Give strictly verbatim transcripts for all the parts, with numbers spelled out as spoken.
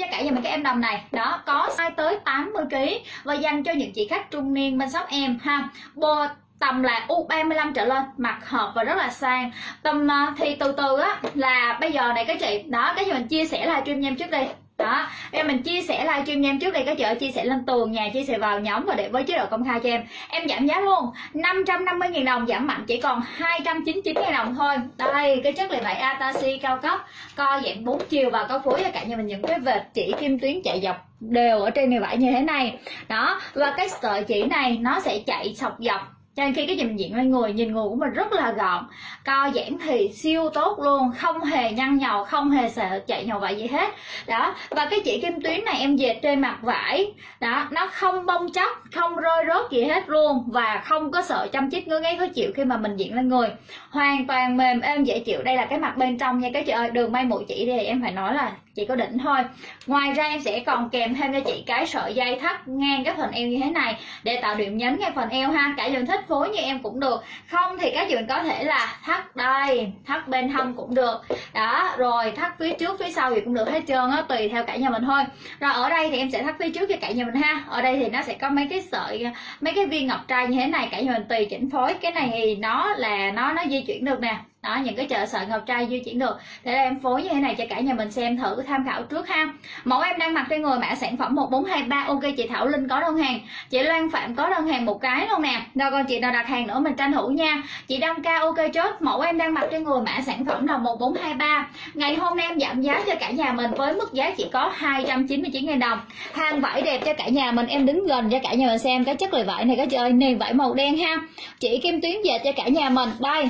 cho cả nhà mình cái em đầm này. Đó, có size tới tám mươi ki lô gam và dành cho những chị khách trung niên bên shop em ha. Bộ tầm là u ba mươi lăm trở lên, mặc hợp và rất là sang. Tầm thì từ từ á là bây giờ này các chị, đó cái gì mình chia sẻ livestream em trước đây. Đó, em mình chia sẻ livestream em trước đây các chị ơi, chia sẻ lên tường nhà, chia sẻ vào nhóm và để với chế độ công khai cho em. Em giảm giá luôn, năm trăm năm mươi nghìn đồng, giảm mạnh chỉ còn hai trăm chín mươi chín nghìn đồng thôi. Đây, cái chất liệu vải Atashi cao cấp, co giãn bốn chiều và có phối cho cả nhà mình những cái vệt chỉ kim tuyến chạy dọc đều ở trên này vải như thế này. Đó, và cái sợi chỉ này nó sẽ chạy sọc dọc. Cho nên khi cái gì mình diện lên người, nhìn người của mình rất là gọn, co giãn thì siêu tốt luôn, không hề nhăn nhầu, không hề sợ chạy nhầu vải gì hết. Đó, và cái chỉ kim tuyến này em dệt trên mặt vải, đó, nó không bong chóc, không rơi rớt gì hết luôn, và không có sợ chăm chích ngứa ngáy khó chịu khi mà mình diện lên người. Hoàn toàn mềm êm dễ chịu. Đây là cái mặt bên trong nha các chị ơi. Đường may mũi chỉ thì em phải nói là chỉ có đỉnh thôi. Ngoài ra em sẽ còn kèm thêm cho chị cái sợi dây thắt ngang cái phần eo như thế này để tạo điểm nhấn ngay phần eo ha. Cả mình thích phối như em cũng được, không thì các chị mình có thể là thắt đây, thắt bên hông cũng được. Đó, rồi thắt phía trước phía sau gì cũng được hết trơn á, tùy theo cả nhà mình thôi. Rồi ở đây thì em sẽ thắt phía trước cho cả nhà mình ha. Ở đây thì nó sẽ có mấy cái sợi, mấy cái viên ngọc trai như thế này, cả nhà mình tùy chỉnh phối. Cái này thì nó là nó nó di chuyển được nè. Đó, những cái chợ sợi ngọc trai di chuyển được. Để em phối như thế này cho cả nhà mình xem thử tham khảo trước ha. Mẫu em đang mặc trên người mã sản phẩm một bốn hai ba. Ok, chị Thảo Linh có đơn hàng, chị Loan Phạm có đơn hàng một cái luôn nè. Rồi còn chị nào đặt hàng nữa mình tranh thủ nha. Chị Đăng Ca ok chốt. Mẫu em đang mặc trên người mã sản phẩm là một bốn hai ba. Ngày hôm nay em giảm giá cho cả nhà mình với mức giá chỉ có hai trăm chín mươi chín nghìn đồng. Hàng vải đẹp cho cả nhà mình, em đứng gần cho cả nhà mình xem cái chất liệu vải này các chị ơi. Nền vải màu đen ha. Chỉ kim tuyến dệt cho cả nhà mình. Đây,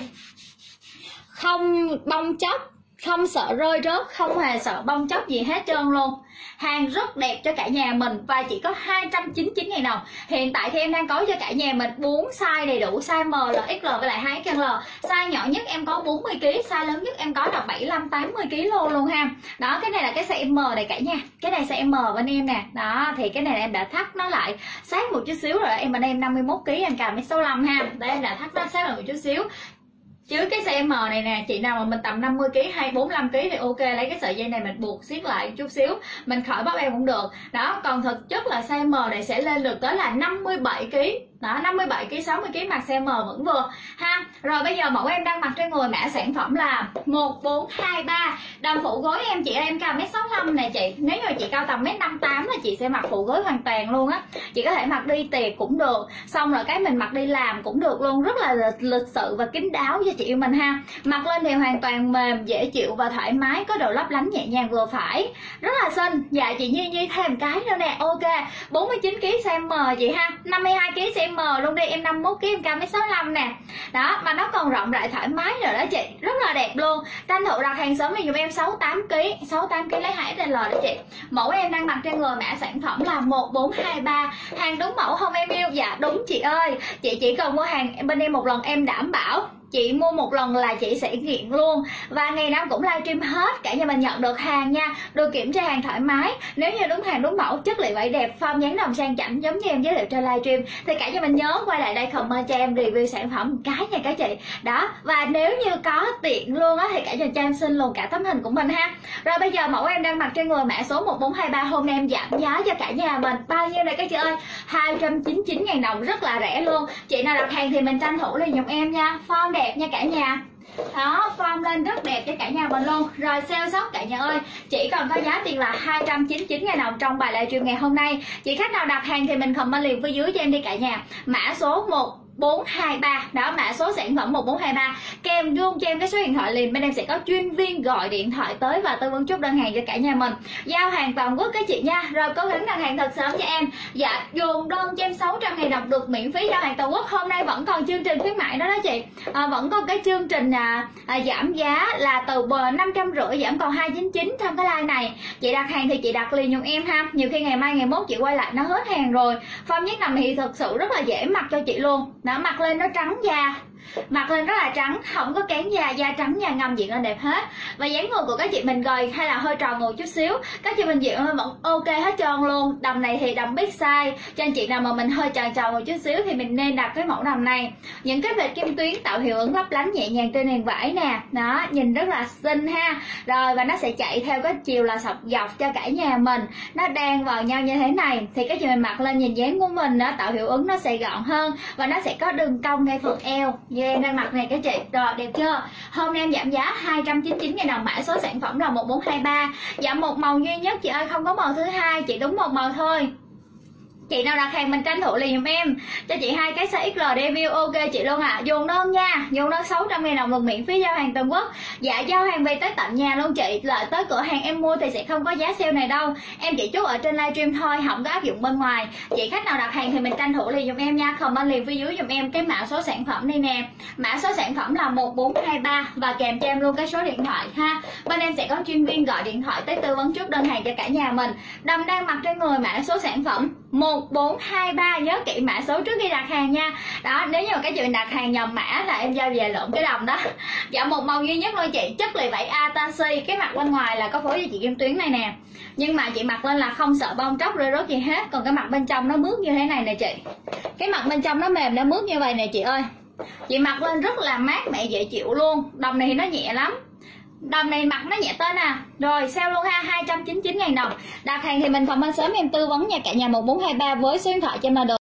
không bong chóc, không sợ rơi rớt, không hề sợ bong chóc gì hết trơn luôn. Hàng rất đẹp cho cả nhà mình và chỉ có hai trăm chín mươi chín nghìn đồng. Hiện tại thì em đang có cho cả nhà mình bốn size đầy đủ, size M, L, ích lờ với lại hai ích lờ. Size nhỏ nhất em có bốn mươi ki lô gam, size lớn nhất em có là bảy mươi lăm tám mươi ki lô gam luôn ha. Đó, cái này là cái size M này cả nhà. Cái này size M bên em nè. Đó, thì cái này em đã thắt nó lại sát một chút xíu rồi. Em bên em năm mươi mốt ki lô gam, em cài mét sáu mươi lăm ha. Đây em đã thắt nó sát lại một chút xíu. Chứ cái size M này nè, chị nào mà mình tầm năm mươi ki lô gam hay bốn mươi lăm ki lô gam thì ok, lấy cái sợi dây này mình buộc siết lại chút xíu, mình khỏi bóp eo cũng được. Đó, còn thực chất là size M này sẽ lên được tới là năm mươi bảy ki lô gam. Đó, năm mươi bảy ki lô gam, sáu mươi ki lô gam mặc size M vẫn vừa ha. Rồi bây giờ mẫu em đang mặc trên người mã sản phẩm là một bốn hai ba. Đầm phủ gối em chị em cao mét sáu mươi lăm này chị. Nếu như chị cao tầm mét năm mươi tám là chị sẽ mặc phủ gối hoàn toàn luôn á. Chị có thể mặc đi tiệc cũng được, xong rồi cái mình mặc đi làm cũng được luôn, rất là lịch, lịch sự và kín đáo cho chị yêu mình ha. Mặc lên thì hoàn toàn mềm, dễ chịu và thoải mái, có độ lấp lánh nhẹ nhàng vừa phải, rất là xinh. Dạ chị Nhi Nhi thêm cái nữa nè. Ok, bốn mươi chín ki lô gam size M chị ha, năm mươi hai ki lô gam size M luôn đi, em năm mươi mốt ki lô gam em cao mét sáu mươi lăm nè. Đó, mà nó còn rộng rãi thoải mái rồi đó chị, rất là đẹp luôn. Tranh thủ đặt hàng sớm thì dùm em sáu mươi tám ki lô gam, sáu mươi tám ki lô gam lấy hai ích lờ đó chị. Mẫu em đang mặc trên người mã sản phẩm là một bốn hai ba. Hàng đúng mẫu không em yêu? Dạ đúng chị ơi. Chị chỉ cần mua hàng bên em một lần em đảm bảo chị mua một lần là chị sẽ nghiện luôn, và ngày nào cũng livestream hết, cả nhà mình nhận được hàng nha, được kiểm tra hàng thoải mái. Nếu như đúng hàng đúng mẫu, chất liệu vải đẹp, form dáng đồng sang chảnh giống như em giới thiệu trên livestream thì cả nhà mình nhớ quay lại đây comment cho em review sản phẩm một cái nha các chị. Đó, và nếu như có tiện luôn á thì cả nhà cho em xin luôn cả tấm hình của mình ha. Rồi bây giờ mẫu em đang mặc trên người mã số một bốn hai ba, hôm nay em giảm giá cho cả nhà mình bao nhiêu này các chị ơi? hai trăm chín mươi chín nghìn đồng, rất là rẻ luôn. Chị nào đặt hàng thì mình tranh thủ liền giùm em nha. Form đẹp nha cả nhà. Đó, form lên rất đẹp cho cả nhà mình luôn. Rồi sale sốc cả nhà ơi, chỉ còn có giá tiền là hai trăm chín mươi chín nghìn đồng trong bài livestream ngày hôm nay. Chị khách nào đặt hàng thì mình comment liền phía dưới cho em đi cả nhà. Mã số một bốn hai ba, đó mã số sản phẩm một bốn hai ba, kèm luôn cho em cái số điện thoại liền, bên em sẽ có chuyên viên gọi điện thoại tới và tư vấn chốt đơn hàng cho cả nhà mình. Giao hàng toàn quốc các chị nha. Rồi cố gắng đặt hàng thật sớm cho em. Dạ, dồn đơn cho em sáu trăm nghìn đồng được miễn phí giao hàng toàn quốc. Hôm nay vẫn còn chương trình khuyến mại đó đó chị. À, vẫn có cái chương trình à, à, giảm giá là từ năm trăm rưỡi giảm còn hai trăm chín mươi chín trong cái like này. Chị đặt hàng thì chị đặt liền giùm em ha. Nhiều khi ngày mai ngày mốt chị quay lại nó hết hàng rồi. Form nhất nằm thì thực sự rất là dễ mặc cho chị luôn. Nó mặc lên nó trắng da, Mặc lên rất là trắng, không có kén da, da trắng da ngâm diện lên đẹp hết. Và dáng người của các chị mình gầy hay là hơi tròn người chút xíu, các chị mình diện lên vẫn ok hết trơn luôn. Đầm này thì đầm big size, cho anh chị nào mà mình hơi tròn tròn một chút xíu thì mình nên đặt cái mẫu đầm này. Những cái vệt kim tuyến tạo hiệu ứng lấp lánh nhẹ nhàng trên nền vải nè, đó nhìn rất là xinh ha. Rồi và nó sẽ chạy theo cái chiều là sọc dọc cho cả nhà mình, nó đan vào nhau như thế này thì các chị mình mặc lên nhìn dáng của mình đó, tạo hiệu ứng nó sẽ gọn hơn và nó sẽ có đường cong ngay phần eo như em đang mặc này các chị. Rồi đẹp chưa? Hôm nay em giảm giá hai trăm chín mươi chín nghìn đồng, mã số sản phẩm là một bốn hai ba, giảm một màu duy nhất chị ơi, không có màu thứ hai, chỉ đúng một màu thôi. Chị nào đặt hàng mình tranh thủ liền giùm em cho chị hai cái size ích lờ review ok chị luôn ạ. À. Dùng đơn nha, dùng đơn sáu trăm nghìn đồng được miễn phí giao hàng toàn quốc. Dạ giao hàng về tới tận nhà luôn chị. Lại tới cửa hàng em mua thì sẽ không có giá sale này đâu. Em chỉ chốt ở trên livestream thôi, không có áp dụng bên ngoài. Chị khách nào đặt hàng thì mình tranh thủ liền giùm em nha. Comment liền phía dưới giùm em cái mã số sản phẩm đây nè. Mã số sản phẩm là một bốn hai ba và kèm cho em luôn cái số điện thoại ha. Bên em sẽ có chuyên viên gọi điện thoại tới tư vấn trước đơn hàng cho cả nhà mình. Đầm đang mặc trên người, mã số sản phẩm một bốn hai ba, nhớ kỹ mã số trước khi đặt hàng nha. Đó, nếu như mà các chị đặt hàng nhầm mã là em giao về lộn cái đầm đó. Dạ một màu duy nhất luôn chị, chất lì vải Atashi, cái mặt bên ngoài là có phối với chị kim tuyến này nè. Nhưng mà chị mặc lên là không sợ bong tróc rơi rớt gì hết, còn cái mặt bên trong nó mướt như thế này nè chị. Cái mặt bên trong nó mềm nó mướt như vậy nè chị ơi. Chị mặc lên rất là mát mẻ dễ chịu luôn. Đầm này thì nó nhẹ lắm. Đầm này mặc nó nhẹ tên à. Rồi sale luôn ha, hai trăm chín mươi chín nghìn đồng. Đặt hàng thì mình comment sớm em tư vấn nha cả nhà. Một bốn hai ba với số điện thoại cho em là được.